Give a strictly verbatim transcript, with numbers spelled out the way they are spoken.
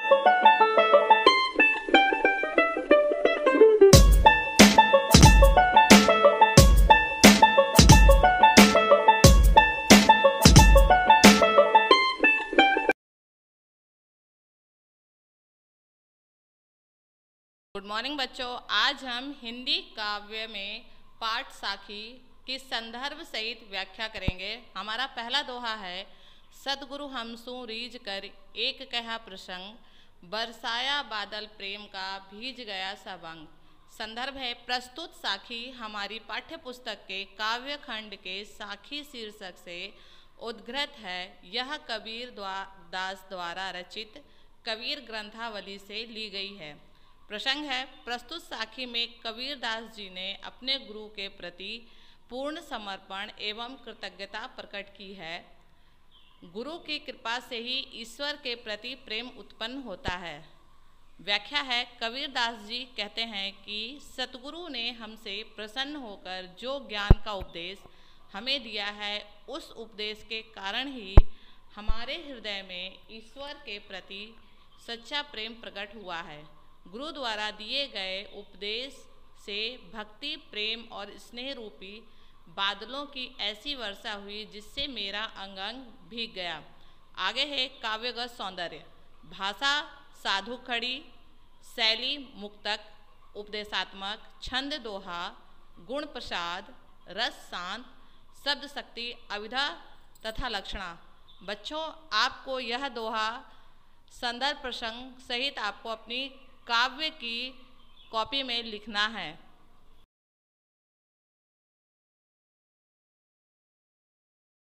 Good morning बच्चों, आज हम हिंदी काव्य में पाठ साखी की संदर्भ सहित व्याख्या करेंगे। हमारा पहला दोहा है, सतगुरु हमसु रीझ कर एक कहा प्रसंग, बरसाया बादल प्रेम का भीज गया सब अंग। संदर्भ है, प्रस्तुत साखी हमारी पाठ्य पुस्तक के काव्य खंड के साखी शीर्षक से उद्घृत है। यह कबीर दास द्वारा रचित कबीर ग्रंथावली से ली गई है। प्रसंग है, प्रस्तुत साखी में कबीर दास जी ने अपने गुरु के प्रति पूर्ण समर्पण एवं कृतज्ञता प्रकट की है। गुरु की कृपा से ही ईश्वर के प्रति प्रेम उत्पन्न होता है। व्याख्या है, कबीर दास जी कहते हैं कि सतगुरु ने हमसे प्रसन्न होकर जो ज्ञान का उपदेश हमें दिया है, उस उपदेश के कारण ही हमारे हृदय में ईश्वर के प्रति सच्चा प्रेम प्रकट हुआ है। गुरु द्वारा दिए गए उपदेश से भक्ति, प्रेम और स्नेह रूपी बादलों की ऐसी वर्षा हुई जिससे मेरा अंग अंग भीग गया। आगे है काव्यगत सौंदर्य। भाषा साधु खड़ी, शैली मुक्तक, उपदेशात्मक, छंद दोहा, गुण प्रसाद, रस शांत, शब्द शक्ति, अविधा तथा लक्षणा। बच्चों, आपको यह दोहा संदर्भ प्रसंग सहित आपको अपनी काव्य की कॉपी में लिखना है।